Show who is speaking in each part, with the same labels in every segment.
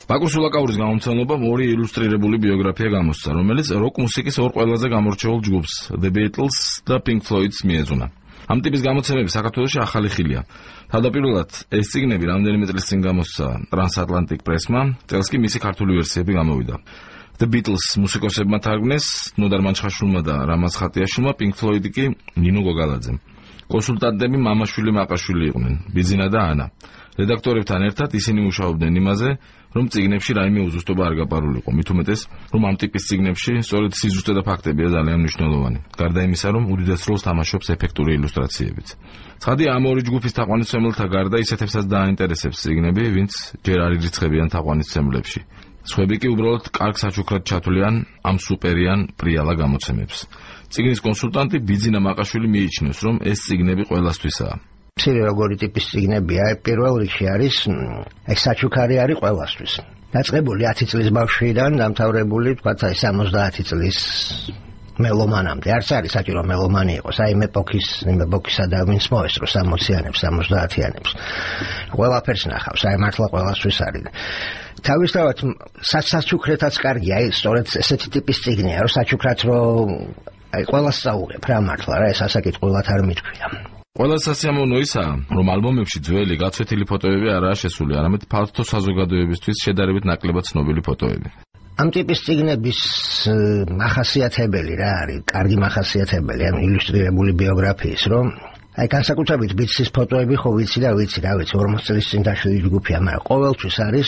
Speaker 1: ბაკურ სულაკაურის გამომცემლობამ ორი ილუსტრირებული ბიოგრაფია გამოსცა, რომელიც როკ მუსიკის ორ ყველაზე გამორჩეულ ჯგუფს, The Beatles და Pink Floyd-ს მიეძღვნა. ამ ტიპის გამოცემები საქართველოში ახალი ხილია. თავდაპირველად ეს წიგნები რამდენიმე წლის წინ გამოსცა Transatlantic Press-მა, წელს კი მისი ქართული ვერსიები გამოვიდა. The Beatles მუსიკოსებმა თარგმნეს ნოდარ მანჩხაშვილმა და რამაზ ხატიაშვილმა, Pink Floyd კი ნინო გოგალაძემ. კონსულტანტები მამაშვილი მაყაშვილი იყვნენ, ბიძინა და ანა. რედაქტორებთან ერთად ისინი მუშაობდნენ იმაზე, რომ წიგნებში რაიმე უზუსტობა არ გაპარულიყო, მით უმეტეს, რომ ამ ტიპის წიგნებში სწორედ სიზუსტე და ფაქტებია ძალიან მნიშვნელოვანი. გარდა იმისა, რომ უდიდეს როლს თამაშობს ეფექტური ილუსტრაციებიც. ცხადია, ამ ორი ჯგუფის თაყვანისმცემელთა გარდა ისეთებსაც დააინტერესებს წიგნები, ვინც ჯერ არ ირიცხებიან თაყვანისმცემლებში. სხვები კი უბრალოდ კარგ საჩუქრად ჩათვლიან ამ სუპერიან პრიალა გამოცემებს. წიგნის კონსულტანტი ბიძინა მაყაშვილი მიიჩნევს, რომ ეს წიგნები ყველასთვისაა.
Speaker 2: მცირე როგორი ტიპის წიგნებია, პირველ რიგში არის ეს საჩუქარი არის ყველასთვის. დაწყებული 10 წლის ბავშვიდან დამთავრებული, თქვათ, 70 წლის მელომანამდე. არც არის საჭირო მელომანი იყოს, იმ ეპოქისა და ვინც მოესწრო 60-იანებს, 70-იანებს. ყველაფერს ნახავს, მართლა ყველასთვის არის. თავისთავად საჩუქრეთაც კარგია, სწორედ ესეთი ტიპის წიგნია, რომ საჩუქრად რომ ყველას სწაუღებ რა მართლა რა, ეს ასაკითხულად არ მითქვია.
Speaker 1: ყველა სასიამოვნო ისაა, რომ ალბომებში ძველი გაცვეთილი ფოტოები არაა შესული, არამედ ფართო საზოგადოებისთვის შედარებით ნაკლებად ცნობილი ფოტოები.
Speaker 2: ამ ტიპის წიგნების მახასიათებელი რა არის, კარგი მახასიათებელი ამ ილუსტრირებული ბიოგრაფიის, რომ განსაკუთრებით ბიცის ფოტოები ხო ვიცი, 40 წლის წინ დაშვილი ჯგუფია, მაგრამ ყოველთვის არის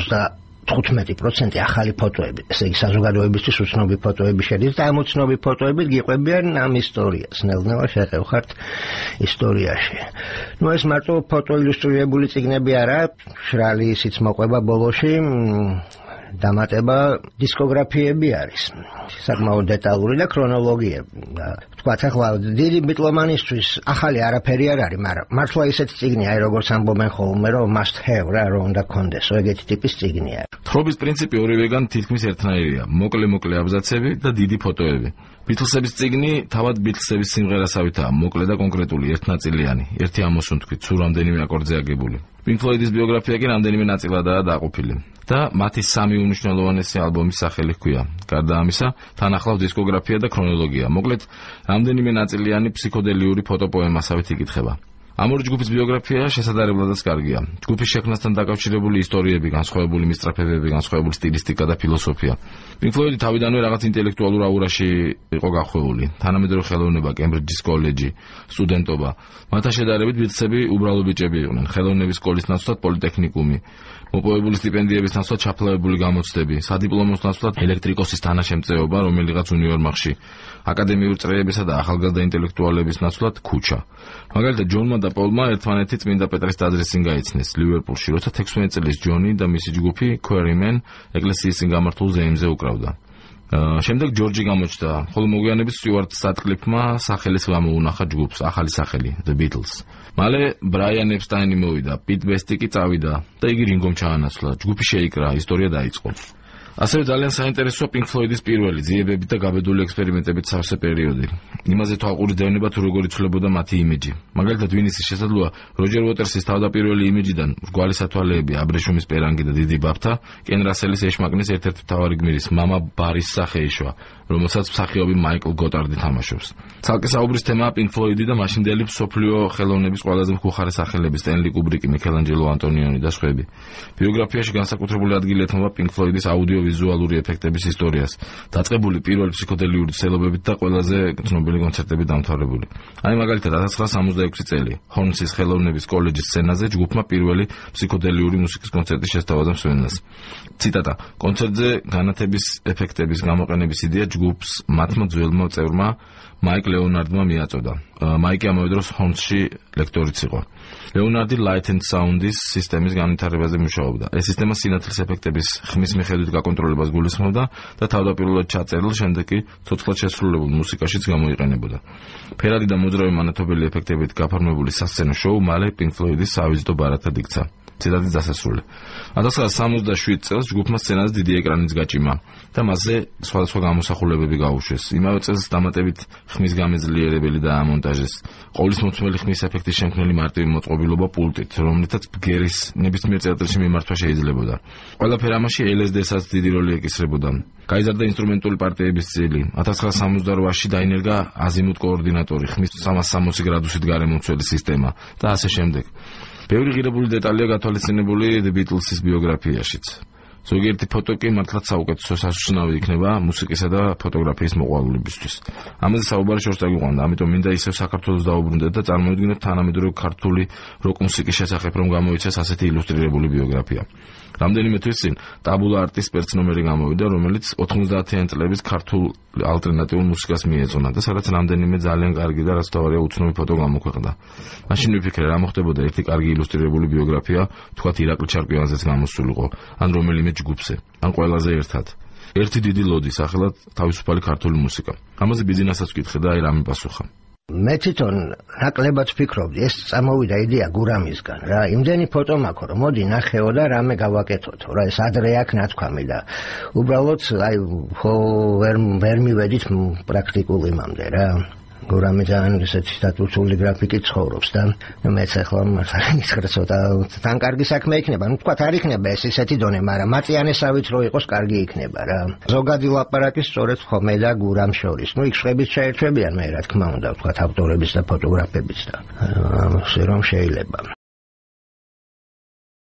Speaker 2: 95% ახალი ფოტოები, ესე იგი საზოგადოებისთვის უცნობი ფოტოები შედის და ამ უცნობი ფოტოებით გიყვებიან ამ ისტორიას, ნელ-ნელა შეყევხართ ისტორიაში. ეს მარტო ფოტო ილუსტრირებული წიგნები არა, მშრალი ისიც მოყვება ბოლოში, დამატება დისკოგრაფიები არის. საკმაოდ დეტალური და ქრონოლოგიები. თქვათ, ახლა დიდი ბიტლომანისთვის ახალი არაფერი არ არის, მაგრამ მართლა ისეთი წიგნია, როგორც ამბობენ ხოლმე, რომ must have რა, რომ უნდა კონდეს, ეგეთი ტიპის წიგნია.
Speaker 1: თხრობის პრინციპი ორივეგან თითქმის ერთნაირია, მოკლე აბზაცები და დიდი ფოტოები. ბიტლსების წიგნი თავად ბიტლსების სიმღერასავითაა, მოკლე და კონკრეტული, ერთნაწილიანი, ერთი ამოსუნთქვით, სულ რამდენიმე აკორდზე აგებული. Pink Floyd-ის ბიოგრაფია კი რამდენიმე ნაწილადაა დაყოფილი და მათი სამი უმნიშვნელოვანესი ალბომის სახელი ჰქვია. გარდა ამისა, თან ახლავს დისკოგრაფია და ქრონოლოგია. მოკლედ, რამდენიმე ნაწილიანი ფსიქოდელიური ფოტოპოემასავით იკითხება. ამ ორი ჯგუფის ბიოგრაფია შესაძლებელადაც კარგია. ჯგუფის შექმნასთან დაკავშირებული ისტორიები, განსხვავებული მისწრაფებები, განსხვავებული სტილისტიკა და ფილოსოფია. Pink Floyd თავიდანვე რაღაც ინტელექტუალურ აურაში იყო გახვეული. თანამედროვე ხელოვნება, კემბრიჯის კოლეჯი, სტუდენტობა. მათთან შედარებით ბიტლსები უბრალო ბიჭები იყვნენ. ხელოვნების სკოლის ნაცვლად პოლიტექნიკუმი, მოპოვებული სტიპენდიების ნაცვლად ჩაფლავებული გამოცდები, სადიპლომოს ნაცვლად ელექტრიკოსის თანაშემწეობა რომელიღაც უნივერმაღში, აკადემიური წრეებისა და ახალგაზრდა ინტელექტუალების ნაცვლად ქუჩა. მაგალითად, ჯონმა და პოლმა ერთმანეთი წმინდა პეტრეს ტაძრის წინ გაიცნეს ლივერპულში, როცა 16 წლის ჯონი და მისი ჯგუფი Quarrymen ეკლესიის წინ გამართულ ზეიმზე უკრავდა. შემდეგ ჯორჯი გამოჩნდა, ხოლო მოგვიანებით სტიუარტ სატკლიფმა სახელის გამოუნახა ჯგუფს, ახალი სახელი The Beatles. მალე ბრაიან ეპსტაინი მოვიდა, პიტ ბესტი კი წავიდა და იგი რინგომ ჩაანაცვლა. ჯგუფი შეიკრა, ისტორია დაიწყო. ასევე ძალიან საინტერესოა Pink Floyd-ის პირველი ძიებებით და გაბედული ექსპერიმენტებით სავსე პერიოდი. იმაზე თვალყური დევნება თუ როგორ იცვლებოდა მათი იმიჯი. მაგალითად, ვინისის შესაძლოა როჯერ უოტერსის თავდაპირველი იმიჯიდან მრგვალი სათვალეები, აბრეშუმის პერანგი და დიდი ბაფთა, კენ რასელის ეშმაკნის ერთ-ერთი მთავარი გმირის მამა ბარის სახე იშვა, რომელსაც მსახიობი მაიკლ გოტარდი თამაშობს. ცალკე საუბრის თემაა Pink Floyd-ი და მაშინდელი მსოფლიო ხელოვნების ყველაზე მხუხარე სახელები სტენლი კუბრიკი, მიქელანჯელო ანტონიონი და სხვები. ბიოგრაფიაში განსაკუთრებული ადგილი ეთმობა Pink Floyd-ის აუდიოვიზუალური ეფექტების ისტორიას, დაწყებული პირველი ფსიქოდელიური ცელობებით და ყველაზე ცნობილი კონცერტებით დამთავრებული. მაგალითად 1966 წელი ჰორნსის ხელოვნების კოლეჯის სცენაზე ჯგუფმა პირველი ფსიქოდელიური მუსიკის კონცერტი შესთავაზა მსმენელს. ციტატა: კონცერტზე განათების ეფექტების გამოყენების იდეა ჯგუფს მათმა ძველმა წევრმა მაიკ ლეონარდმა მიაწოდა. მაიკი ამავე დროს ჰორნსში ლექტორიც იყო. ლეონარდი Light and Sound-ის სისტემის განვითარებაზე მუშაობდა. ეს სისტემა სინათლის ეფექტების ხმის მიხედვით გაკონტროლებას გულისხმობდა და თავდაპირველად ჩაწერილ, შემდეგ კი ცოცხლად შესრულებულ მუსიკაშიც გამოიყენებოდა. ფერადი და მოძრავი მანათობელი ეფექტებით გაფორმებული სასცენო შოუ მალე Pink Floyd-ის სავიზიტო ბარათად იქცა. ციტატის დასასრული. 1977 წელს ჯგუფმა სცენაზე დიდი ეკრანიც გაჭიმა და მასზე სხვადასხვა გამოსახულებები გაუშვეს. იმავე წელს დამატებით ხმის გამეძლიერებელი დაამონტაჟეს. ყოვლის მოწმელი ხმის ეფექტის შემქმნელი მარტივი მოწყობილობა პულტით, რომლითაც ბგერის ნებისმიერ წელიწადში მიმართვა შეიძლებოდა. ყველაფერ ამაში LSD-საც დიდი როლი ეკისრებოდა. გაიზარდა ინსტრუმენტული პარტიების წილი. 1978-ში დაინერგა აზიმუტ კოორდინატორი, ხმის 360 გრადუსით გარემომცველი სისტემა და ასე შემდეგ. ბევრი ღირებული დეტალია გათვალისწინებული The Beatles-ის ბიოგრაფიაშიც. ზოგიერთი ფოტო კი მართლაც საუკეთესო საშუალება იქნება მუსიკისა და ფოტოგრაფიის მოყვარულებისთვის. ამაზე საუბარი შორს წაგვიყვანდა, ამიტომ მინდა ისევ საქართველოს დაუბრუნდეთ და წარმოვიდგინოთ თანამედროვე ქართული როკ მუსიკის შესახებ რომ გამოიცეს ასეთი ილუსტრირებული ბიოგრაფია. რამდენიმე თვის წინ ტაბულა არტის სპეცნომერი გამოვიდა, რომელიც 90-იან წლების ქართულ ალტერნატიულ მუსიკას მიეძღვნა და სადაც რამდენიმე ძალიან კარგი და რაც თავარია უცნობი ფოტო გამოქვეყნდა. მაშინ ვიფიქრე, რა მოხდებოდა ერთი კარგი ილუსტრირებული ბიოგრაფია, თქვათ ირაკლი ჩარკვიანზეც გამოსულიყო, ან რომელიმე ჯგუფზე, ან ყველაზე ერთად. ერთი დიდი ლოდი, სახელად თავისუფალი ქართული მუსიკა. ამაზე ბიზნესაც ვკითხე და აი რა მიპასუხა.
Speaker 2: მე თვითონ ნაკლებად ვფიქრობდი, ეს წამოვიდა იდეა გურამისგან რა. იმდენი ფოტო მაქვს, რომ მოდი ნახეო და რამე გავაკეთოთ, რა ეს ადრე აქ ნათქვამი და უბრალოდ აი ვერ მივედით პრაქტიკულ იმამდე რა. გურამი ძალიან ესეთი სტატუსული გრაფიკით ცხოვრობს და მეც ახლა მართლა ცოტა თან კარგი საქმე იქნება. ნუ თქვა არ იქნება ეს ისეთი დონე, მაგრამ მაწიანესავით რო იყოს კარგი იქნება რა. ზოგადი ლაპარაკი სწორედ ხომე და გურამ შორის. ნუ იქ შვების ჩაერთვებიან მე რა თქმა უნდა, თქვა ავტორების და ფოტოგრაფების და ასე რომ შეიძლება.